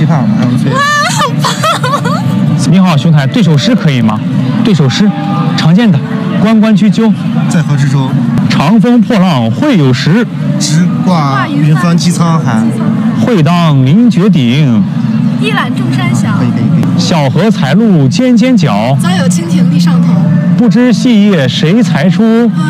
琵琶马上催。 哇，好棒！ 你好，兄台，对首诗可以吗？对首诗，常见的“关关雎鸠， 在河之洲， 长风破浪会有时。 直挂云帆济沧海。 会当凌绝顶， 一览众山小。 可以。 小荷才露尖尖角。 早有蜻蜓立上头。 不知细叶谁裁出？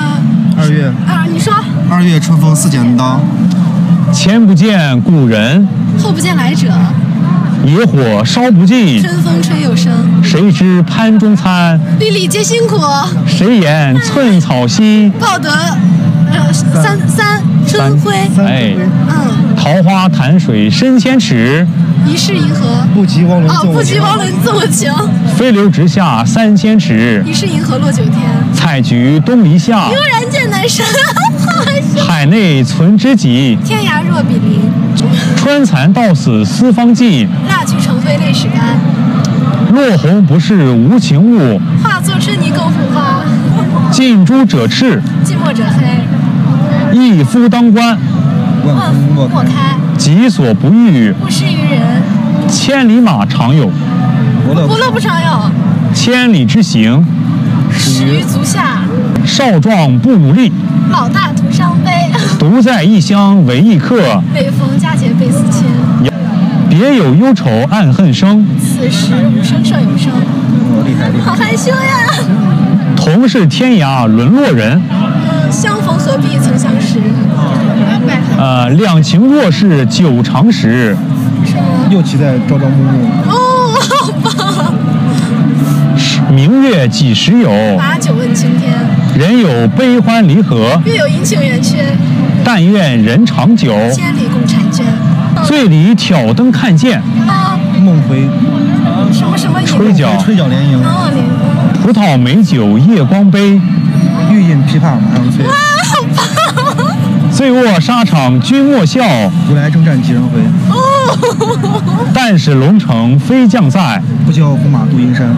2月。 你说。 2月春风似剪刀。 前不见故人， 后不见来者。 野火烧不尽， 春风吹又生。 谁知潘中餐？ 粒粒皆辛苦。 谁言寸草心？ 报得三春晖。 哎，桃花潭水深千尺， 疑是银河。 不及汪伦不及汪伦赠我情。 飞流直下3000尺， 疑是银河落9天。 采菊东篱下， 悠然见南山。 海内存知己， 天涯若比邻。 春蚕到死丝方尽， 蜡炬成灰泪始干。 落红不是无情物， 化作春泥更护花。 近朱者赤， 近墨者黑。 一夫当关， 万夫莫开。 己所不欲， 勿施于人。 千里马常有， 伯乐不常有。 千里之行， 始于足下。 少壮不努力， 老大徒伤悲。 独在异乡为异客， 每逢佳节倍思亲。 别有忧愁暗恨生， 此时无声胜有声。 厉害！ 好害羞呀！ 同是天涯沦落人， 相逢何必曾相识。 两情若是久长时， 又骑在朝朝暮暮。 好棒！ 明月几时有？ 把酒问青天。 人有悲欢离合， 月有阴晴圆缺。 但愿人长久。 千里共婵娟。 醉里挑灯看剑， 梦回什么吹角连营。 葡萄美酒夜光杯， 欲饮琵琶马上催。 哇，好棒！ 醉卧沙场君莫笑， 古来征战几人回。 但使龙城飞将在， 不教胡马度阴山。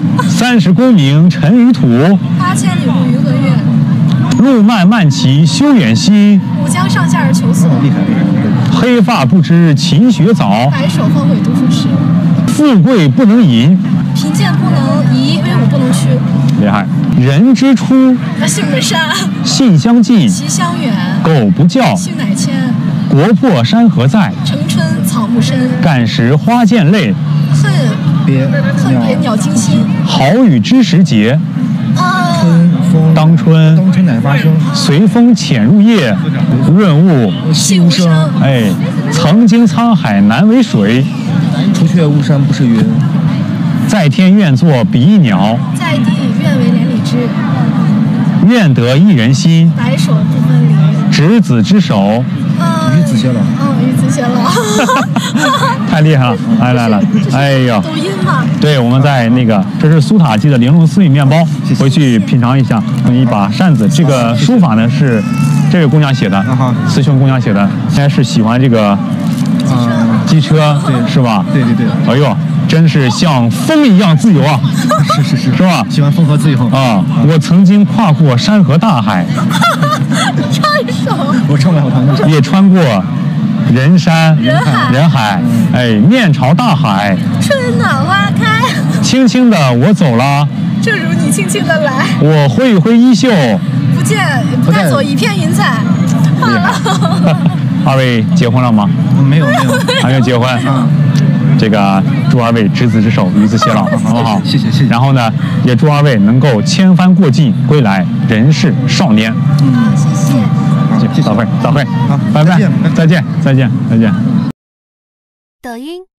30功名尘于土 ，8000里路云和月。 路漫漫其修远兮， 吾将上下而求索。 厉害！ 黑发不知勤学早， 白首方悔读书迟。 富贵不能淫， 贫贱不能移，威武不能屈。 厉害！人之初， 性本善， 性相近， 习相远。 苟不教， 性乃迁。 国破山河在， 城春草木深。 感时花溅泪， 恨别鸟惊心。 好雨知时节，当春乃发生。 随风潜入夜，润物细无声。 哎，曾经沧海难为水， 除却巫山不是云。 在天愿作比翼鸟， 在地愿为连理枝。 愿得一人心， 白首不分离。 执子之手， 与子偕老。 与子偕老。 太厉害了！来，哎呦， 抖音嘛。 对，我们在那个，这是苏塔记的玲珑丝米面包，回去品尝一下。一把扇子，这个书法呢是这个姑娘写的，雌雄姑娘写的，应该是喜欢这个机车，对，是吧？ 对。 哎呦，真是像风一样自由啊！是吧？ 喜欢风和自由啊！我曾经跨过山河大海， 唱一首。 我唱不了， 也穿过人山人海，哎，面朝大海， 春暖花开。 轻轻的我走了， 正如你轻轻的来。 我挥一挥衣袖， 不带走一片云彩。好了。 二位结婚了吗？ 没有， 还没有结婚。这个祝二位执子之手，与子偕老，好不好？ 谢谢。 然后呢，也祝二位能够千帆过尽，归来仍是少年。 谢谢。 早会， 好， 拜拜，再见。 抖音。